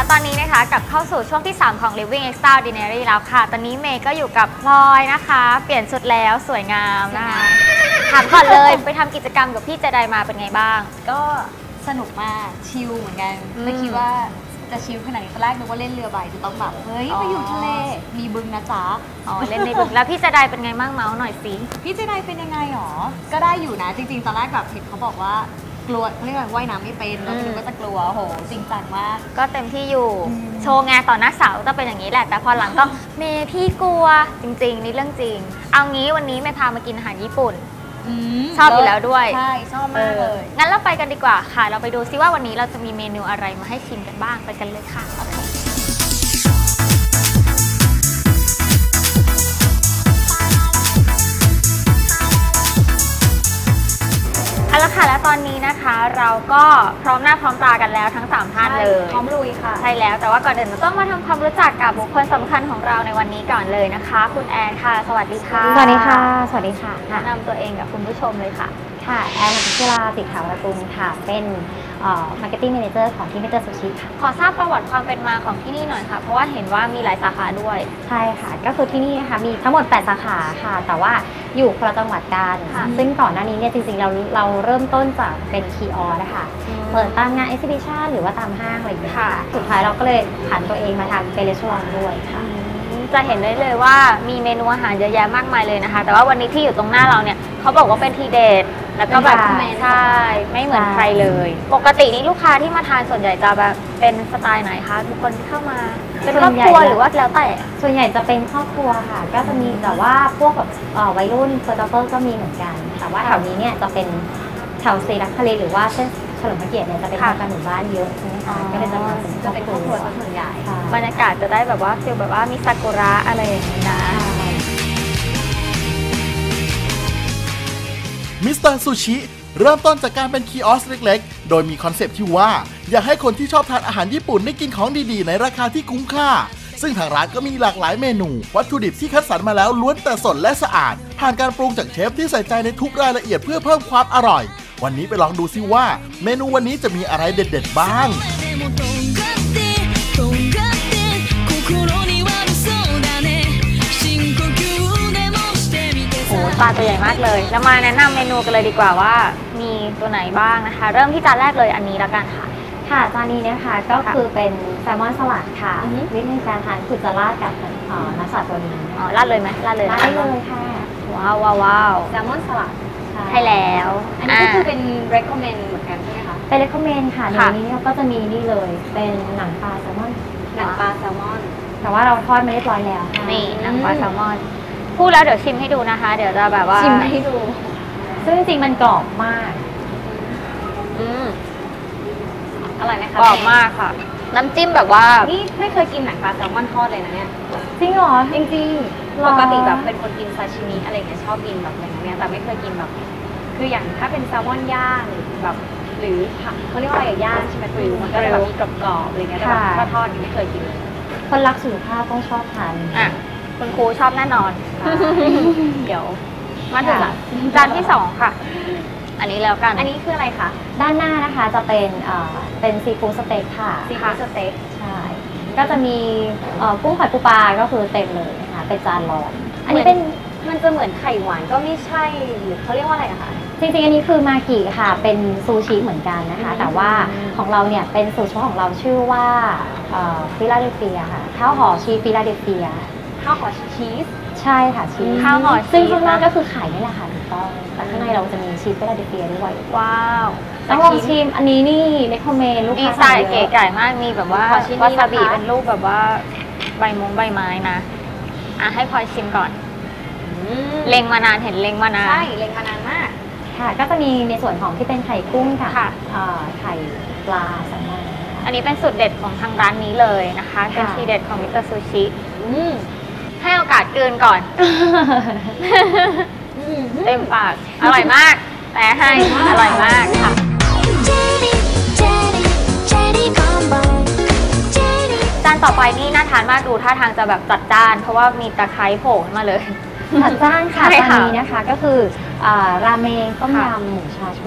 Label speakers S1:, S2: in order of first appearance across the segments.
S1: ตอนนี้นะคะกลับเข้าสู่ช่วงที่ 3 ของ Living Extraordinary แล้วค่ะตอนนี้เมย์ก็อยู่กับพลอยนะคะเปลี่ยนชุดแล้วสวยงามนะคะถามก่อนเลยไปทำกิจกรรมกับพี่เจไดมาเป็นไงบ้าง
S2: ก็สนุกมากชิลเหมือนกันไม่คิดว่าจะชิลขนาดนี้ตอนแรกนึกว่าเล่นเรือใบจะต้องแบบเฮ้ยไปอยู่ทะเลมีบึงนะจ๊ะ
S1: เล่นในบึงแล้วพี่เจไดเป็นไงบ้างเมาส์หน่อยสิ
S2: พี่เจไดเป็นยังไงหรอก็ได้อยู่นะจริงๆตอนแรกแบบเห็นเขาบอกว่ากลัวเขาเรียกว่าว่ายน้ำไม่เป็นแล้วคิดว่าจะกลัวโหจริงจังมาก
S1: ก็เต็มที่อยู่โชว์งานต่อหน้าสาวจะเป็นอย่างนี้แหละแต่พอหลังก็เมย์พี่กลัวจริงๆนี่เรื่องจริงเอางี้วันนี้เมย์พามากินอาหารญี่ปุ่นชอบอยู่แล้วด้วย
S2: ใช่ชอบมากเลย
S1: งั้นเราไปกันดีกว่าค่ะเราไปดูซิว่าวันนี้เราจะมีเมนูอะไรมาให้ชิมกันบ้างไปกันเลยค่ะเอาละค่ะและตอนนี้นะคะเราก็พร้อมหน้าพร้อมตากันแล้วทั้ง3ท่านเลย
S2: พร้อมลุยค่ะ
S1: ใช่แล้วแต่ว่าก่อนอื่นเราต้องมาทำความรู้จักกับบุคคลสำคัญของเราในวันนี้ก่อนเลยนะคะคุณแอนค่ะสวัสดีค่ะ
S3: สวัสดีค่ะสวัสดีค่ะ
S1: แนะนำตัวเองกับคุณผู้ชมเลยค่ะ
S3: ค่ะแอนพิชลาติขาวรกุลค่ะเป็นMarketing Manager ของที่มิสเตอร์ซูชิค่ะ
S1: ขอทราบประวัติความเป็นมาของที่นี่หน่อยค่ะเพราะว่าเห็นว่ามีหลายสาขาด้วย
S3: ใช่ค่ะก็คือที่นี่นะคะมีทั้งหมด8สาขาค่ะแต่ว่าอยู่คนละจังหวัดกันซึ่งก่อนหน้านี้เนี่ยจริงๆเราเริ่มต้นจากเป็นคีออสนะคะเปิดตามงาน Exhibition หรือว่าตามห้างอะไรอย่างเงี้ยค่ะสุดท้ายเราก็เลยผันตัวเองมาทำเป็นรีสอร์ทด้วยค่ะ
S1: จะเห็นได้เลยว่ามีเมนูอาหารเยอะแยะมากมายเลยนะคะแต่ว่าวันนี้ที่อยู่ตรงหน้าเราเนี่ยเขาบอกว่าเป็นทีเด็ดแล้วก็แบบใช่ไม่เหมือนใครเลยปกตินี้ลูกค้าที่มาทานส่วนใหญ่จะแบบเป็นสไตล์ไหนคะทุกคนที่เข้ามาเป็นครอบครัวหรือว่าแล้วแต่
S3: ส่วนใหญ่จะเป็นครอบครัวค่ะก็จะมีแต่ว่าพวกแบบวัยรุ่นเฟอร์เฟอร์ก็มีเหมือนกันแต่ว่าแถวนี้เนี่ยจะเป็นแถวซีรักทะเลหรือว่าเส้นเฉลิมพระเกียรติเนี่ยจะเป็นทางการหมู่บ้านเยอะใช่ไหมคะก็เลยจะมา
S2: เป็นครอบครัวส่วนใหญ่
S1: บรรยากาศจะได้แบบว่าฟีลแบบว่ามีซากุระอะไรอย่างนี้นะ
S4: มิสเตอร์ซูชิเริ่มต้นจากการเป็นคีออสเล็กๆโดยมีคอนเซปต์ที่ว่าอยากให้คนที่ชอบทานอาหารญี่ปุ่นได้กินของดีๆในราคาที่คุ้มค่าซึ่งทางร้านก็มีหลากหลายเมนูวัตถุดิบที่คัดสรรมาแล้วล้วนแต่สดและสะอาดผ่านการปรุงจากเชฟที่ใส่ใจในทุกรายละเอียดเพื่อเพิ่มความอร่อยวันนี้ไปลองดูซิว่าเมนูวันนี้จะมีอะไรเด็ดๆบ้าง
S1: ปลาตัวใหญ่มากเลยแล้วมาแนะนำเมนูกันเลยดีกว่าว่ามีตัวไหนบ้างนะคะเริ่มที่จานแรกเลยอันนี้แล้วกันค่ะ
S3: ค่ะจานนี้นะคะก็คือเป็นแซลมอนสลัดค่ะวิธีการทานคือจะราดกับน้ำสลัดตัวนี้
S1: ราดเลยไหมราดเลย
S3: ได้เลยค่ะ
S1: ว้าว
S2: แซลมอนสลัด
S1: ใช่แล้ว
S2: อันนี้ก็คือเป็น recommend เหมือนกันใช่ไหมคะ
S3: เป็น recommend ค่ะในนี้ก็จะมีนี่เลยเป็นหนังปลาแซลมอนแต่ว่าเราทอดไม่เรียบร้อยแล้ว
S1: นี่หนังปลาแซลมอนพูดแล้วเดี๋ยวชิมให้ดูนะคะเดี๋ยวจะแบบว่า
S3: ชิมให้ดูซึ่งจริงๆมันกรอบมาก
S2: อร่อยไหมคะ
S1: กรอบมากค่ะน้ำจิ้มแบบว่า
S2: นี่ไม่เคยกินหนังปลาแซลมอนทอดเลยนะเนี่ย
S3: จริงเหรอ
S2: จริงๆปกติแบบเป็นคนกินซาชิมิอะไรเงี้ยชอบกินแบบอย่างเงี้ยแต่ไม่เคยกินแบบคืออย่างถ้าเป็นแซลมอนย่างแบบหรือเขาเรียกว่าอะไรย่างใช่ไหมกริลมันก็จะแบบมีกรอบๆอะไรเงี้ยแต่ถ้าทอดไม่เคยกินเลย
S3: คนรักสุขภาพต้องชอบทาน
S1: คุณครูชอบแน่นอนเดี๋ยวมาถึงจานที่2ค่ะอันนี้แล้วกัน
S2: อันนี้คืออะไรคะ
S3: ด้านหน้านะคะจะเป็นซีฟู้ดสเต็กค่ะ
S2: ซีฟู้ดสเต็ก
S3: ใช่ก็จะมีกุ้งผัดปูปลาก็คือเต็มเลยนะคะเป็นจานร้อน
S2: อันนี้เป็นมันจะเหมือนไข่หวานก็ไม่ใช่หรือเขาเรียกว่าอะไรคะ
S3: จริงๆอันนี้คือมากิค่ะเป็นซูชิเหมือนกันนะคะแต่ว่าของเราเนี่ยเป็นสูตรเฉพาะของเราชื่อว่าฟิลาเดลเฟียค่ะข้าวห่อชีสฟิลาเดลเฟีย
S2: ข้าวห่อชีส
S3: ใช่ค่ะชีส
S1: ข้าวห่อ
S3: ซึ่งข้างนอกก็คือไข่นี่แหละค่ะถูกต้องแต่ข้างในเราจะมีชีสฟิลาเดลเฟียด้วย
S1: ว้าว
S3: ต้องลองชิมอันนี้นี่เรคคอมเมนต์ลูกค้า
S1: ใส่เก๋ไก่มากมีแบบว่าวาซาบิเป็นรูปแบบว่าใบไม้นะให้พลอยชิมก่อนเล็งมานานเห็นเล็งมานาน
S2: ใช่เล็งมานานมาก
S3: ค่ะก็จะมีในส่วนของที่เป็นไข่กุ้งค่ะไข่ปลาแซลมอน
S1: อันนี้เป็นสูตรเด็ดของทางร้านนี้เลยนะคะเป็นทีเด็ดของมิสเตอร์ซูชิให้โอกาสกลืนก่อนเต็มปากอร่อยมากแต่ให้อร่อยมากค่ะจานต่อไปนี่น่าทานมากดูท่าทางจะแบบจัดจ้านเพราะว่ามีตะไคร้โผล่มาเลย
S3: จัดจ้านค่ะตอนนี้นะคะก็คือราเมงต้มยำหมูชาชูค่ะ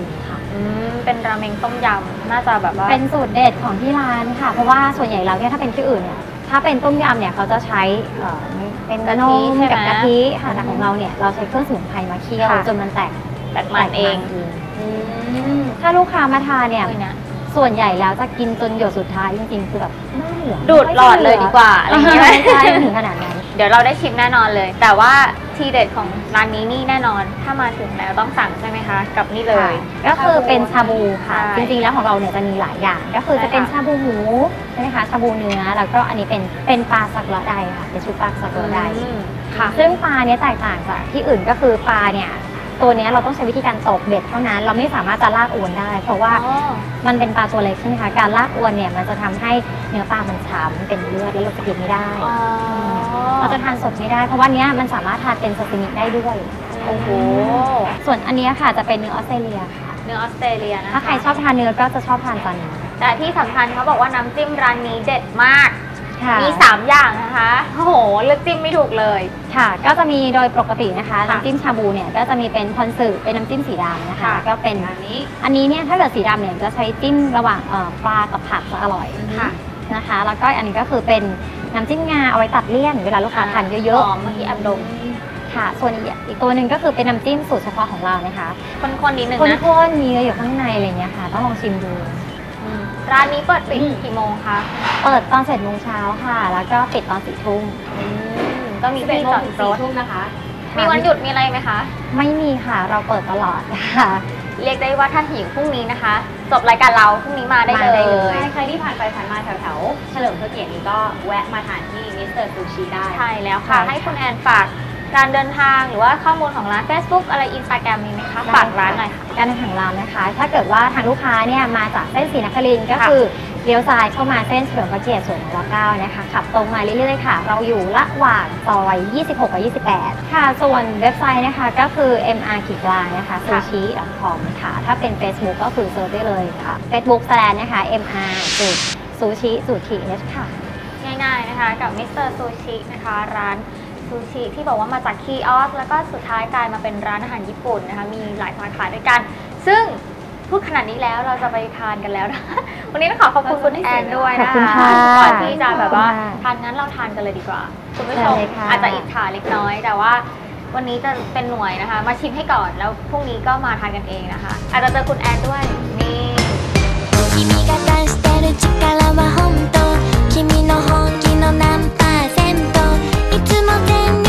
S1: เป็นราเมงต้มยำน่าจะแบบว่า
S3: เป็นสูตรเด็ดของที่ร้านค่ะ เพราะว่าส่วนใหญ่แล้วเนี่ยถ้าเป็นที่อื่นเนี่ยถ้าเป็นต้มยำเนี่ยเขาจะใช้เป็น
S1: กะทิ
S3: นม
S1: ใช่ไหม
S3: กับกะทิค่ะแต่ของเราเนี่ยเราใช้เครื่องสมุนไพรมาเคี่ยว
S1: ค่ะ
S3: จนมันแตก
S1: มันเอง
S3: ถ้าลูกค้ามาทานเนี่ย
S1: ด้วยนะ
S3: ส่วนใหญ่แล้วจะกินจนหยดสุดท้ายจริงๆคือแบบไม่เหลือ
S1: ดูดหลอดเลยดีกว่าอะไรอย่างเงี้ย
S3: ไม่ใช่ถึงขนาดนั้น
S1: เดี๋ยวเราได้ชิมแน่นอนเลย แต่ว่าทีเด็ดของร้านนี้นี่แน่นอน ถ้ามาถึงแล้วต้องสั่งใช่ไหมคะ กับนี่เลย
S3: ก็คือเป็นชาบูค่ะ
S1: ใช่
S3: จริงๆแล้วของเราเนี่ยจะมีหลายอย่าง ก็คือจะเป็น
S1: ใช่ค่ะ
S3: ชาบูหมูใช่ไหมคะชาบูเนื้อแล้วก็อันนี้เป็นปลาสักระไดค่ะเป็นชุดปลาสักระได
S1: ค่ะ
S3: ซึ่งปลาเนี้ยแตกต่างจากที่อื่นก็คือปลาเนี่ยตัวเนี้ยเราต้องใช้วิธีการตกเบ็ดเท่านั้นเราไม่สามารถจะลากอวนได้ เพราะว่ามันเป็นปลาตัวเล็กใช่ไหมคะการลากอวนเนี่ยมันจะทำให้เนื้อปลามันช้ำเป็นเลือดแล้วเราจะกินไม่ได้ เราจะทานสดไม่ได้ เพราะว่าเนี้ยมันสามารถทานเป็นซาซิมิได้ด้วย
S1: โอ้โห
S3: ส่วนอันเนี้ยค่ะจะเป็นเนื้อออสเตรเลียค่ะ
S1: เนื้อออสเตรเลียนะคะ
S3: ถ้าใครชอบทานเนื้อก็จะชอบทานตอนนี้
S1: แต่ที่สำคัญเขาบอกว่าน้ำจิ้มร้านนี้เด็ดมาก
S3: ค่ะ
S1: มี 3 อย่างนะคะ โอ้โห เลือกจิ้มไม่ถูกเลย
S3: ค่ะ ก็จะมีโดยปกตินะคะ
S1: ค่ะ
S3: น้ำจิ้มชาบูเนี่ยก็จะมีเป็นคอนสึเป็นน้ำจิ้มสีดำนะคะ
S1: ค่ะ
S3: ก็เป็นอันนี้เนี่ยถ้าเกิดสีดำเนี่ยจะใช้จิ้มระหว่างปลากับผักจะอร่อย
S1: ค่ะ
S3: นะคะ แล้วก็อันนี้ก็คือเป็นน้ำจิ้มงาเอาไว้ตัดเลี่ยนเวลาลูกค้าทานเยอะ
S1: เมื่อกี้แอบดม
S3: ๆค่ะ ส่วนอีกตัวหนึ่งก็คือเป็นน้ำจิ้มสูตรเฉพาะของเรานะคะ
S1: คนๆนิดนึง
S3: ข้
S1: นะ
S3: นๆมีอยู่ข้างในอะไรเงี้ยค่ะ ต้องลองชิมดู
S1: ร้านนี้เปิดปิดกี่โมงคะ
S3: เปิดตอน7 โมงเช้าค่ะ แล้วก็ปิดตอน4 ทุ่ม
S1: ก็มีที่จอดรถ
S2: ทุ่มนะคะ
S1: มีวันหยุดมีอะไรไหมคะ
S3: ไม่มีค่ะ เราเปิดตลอดค่ะ
S1: เรียกได้ว่าถ้าหิวพรุ่งนี้นะคะ จบรายการเราพรุ่งนี้มาได้
S3: มาได้
S1: เล
S3: เลย
S1: ย
S2: ใครที่ผ่านไปผ่านมาแถวๆเฉลิมพระเกียรตินี้ก็แวะมาทานที่มิสเตอร์ซูชิได้
S1: ใช่แล้วค่ะ
S3: ใช่ค่ะ
S1: ให้คุณแอนฝากการเดินทางหรือว่าข้อมูลของร้าน Facebook อะไร Instagram มีไหมคะ ฝากร้านหน่อยค่ะ
S3: การทางร้านนะคะ ถ้าเกิดว่าทางลูกค้าเนี่ยมาจากเส้นศรีนครินทร์ก็
S1: ค่ะ
S3: คือเลี้ยวซ้ายเข้ามาเส้นเฉลิมพระเกียรติสวนร9นะคะขับตรงมาเรื่อยๆค่ะ เราอยู่ระหว่างซอย26 กับ 28 ค่ะ ส่วนเว็บไซต์นะคะก็คือ mr นะคะ sushi.com ค่ะ ถ้าเป็น Facebook ก็คือเซิร์ชได้เลยค่ะ Facebook นะคะ mr sushi th ค่ะ
S1: ง่ายๆนะคะกับมิสเตอร์ซูชินะคะร้านซูชิที่บอกว่ามาจากคีออสแล้วก็สุดท้ายกลายมาเป็นร้านอาหารญี่ปุ่นนะคะมีหลายสาขาด้วยกัน ซึ่งพูดขนาดนี้แล้วเราจะไปทานกันแล้วนะ วันนี้ต้องขอขอบคุณคุณแอนด้วย
S3: ขอบ
S1: นะ
S3: คุณ
S1: คะ
S3: ค่ะ
S1: ก่อนที่จะแบบว่า
S3: ขอบคุณค่ะ
S1: ทานงั้นเราทานกันเลยดีกว่า คุณผู้ชม
S3: ได้เลยค่ะ
S1: อาจจะอิจฉาเล็กน้อย แต่ว่าวันนี้จะเป็นหน่วยนะคะ มาชิมให้ก่อนแล้วพรุ่งนี้ก็มาทานกันเองนะคะ อาจจะเจอคุณแอนด้วยนี่
S5: 君が出してる力は本当君の本気の何パーセントいつも全力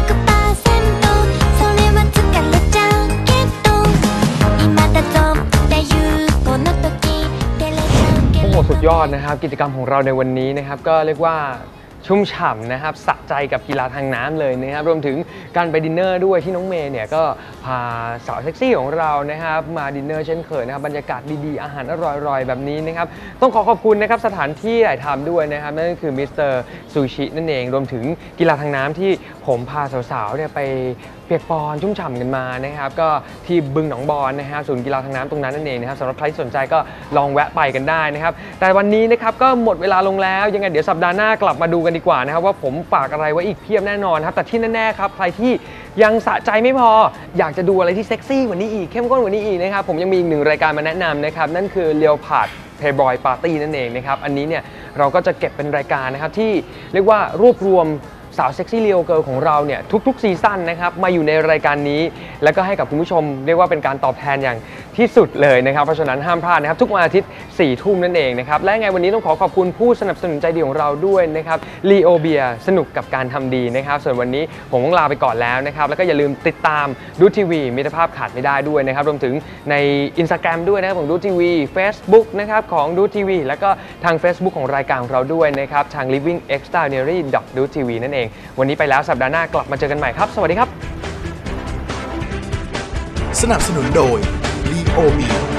S5: 100%それは疲れちゃうけど今だぞっていうこの時照れちゃうけ
S6: โอ้
S5: ど
S6: โหสุดยอดนะครับกิจกรรมของเราในวันนี้นะครับก็เรียกว่าชุ่มฉ่ำนะครับสะใจกับกีฬาทางน้ำเลยนะครับรวมถึงการไปดินเนอร์ด้วยที่น้องเมย์เนี่ยก็พาสาวเซ็กซี่ของเรานะครับมาดินเนอร์เช่นเคยนะครับบรรยากาศดีๆอาหารอร่อยๆแบบนี้นะครับต้องขอบคุณนะครับสถานที่ถ่ายทำด้วยนะครับนั่นก็คือมิสเตอร์ซูชินั่นเองรวมถึงกีฬาทางน้ำที่ผมพาสาวๆเนี่ยไปเปียกปอนชุ่มฉ่ำกันมานะครับก็ที่บึงหนองบอนนะครับศูนย์กีฬาทางน้ำตรงนั้นนั่นเองนะครับสำหรับใครที่สนใจก็ลองแวะไปกันได้นะครับแต่วันนี้นะครับก็หมดเวลาลงแล้วยังไงเดี๋ยวสัปดาห์หน้ากลับมาดูกันดีกว่านะครับว่าผมฝากอะไรไว้อีกเพียบแน่นอนครับแต่ที่แน่ๆครับใครที่ยังสะใจไม่พออยากจะดูอะไรที่เซ็กซี่กว่านี้อีกเข้มข้นกว่านี้อีกนะครับผมยังมีอีกหนึ่งรายการมาแนะนำนะครับนั่นคือเลียวผาดPlayboy Party นั่นเองนะครับอันนี้เนี่ยเราก็จะเก็บเป็นรายการนะครับที่เรียกว่ารวบรวมสาวเซ็กซี่เรียลเกิร์ลของเราเนี่ยทุกๆซีซั่นนะครับมาอยู่ในรายการนี้แล้วก็ให้กับคุณผู้ชมเรียกว่าเป็นการตอบแทนอย่างที่สุดเลยนะครับเพราะฉะนั้นห้ามพลาดนะครับทุกวันอาทิตย์4 ทุ่มนั่นเองนะครับและไงวันนี้ต้องขอบคุณผู้สนับสนุนใจดีของเราด้วยนะครับลีโอเบียสนุกกับการทำดีนะครับส่วนวันนี้ผมต้องลาไปก่อนแล้วนะครับแล้วก็อย่าลืมติดตามดูทีวีมิตรภาพขาดไม่ได้ด้วยนะครับรวมถึงใน Instagram ด้วยนะครับของดูทีวี Facebook นะครับของดูทีวีแล้วก็ทาง Facebook ของรายการของเราด้วยนะครับทาง Living Extraordinary Do TV นั่นเองวันนี้ไปแล้วสัปดาห์หน้ากลับมาเจอกันใหม่ครับสวัสดีครับ
S4: สนับสนุนโดย Leomi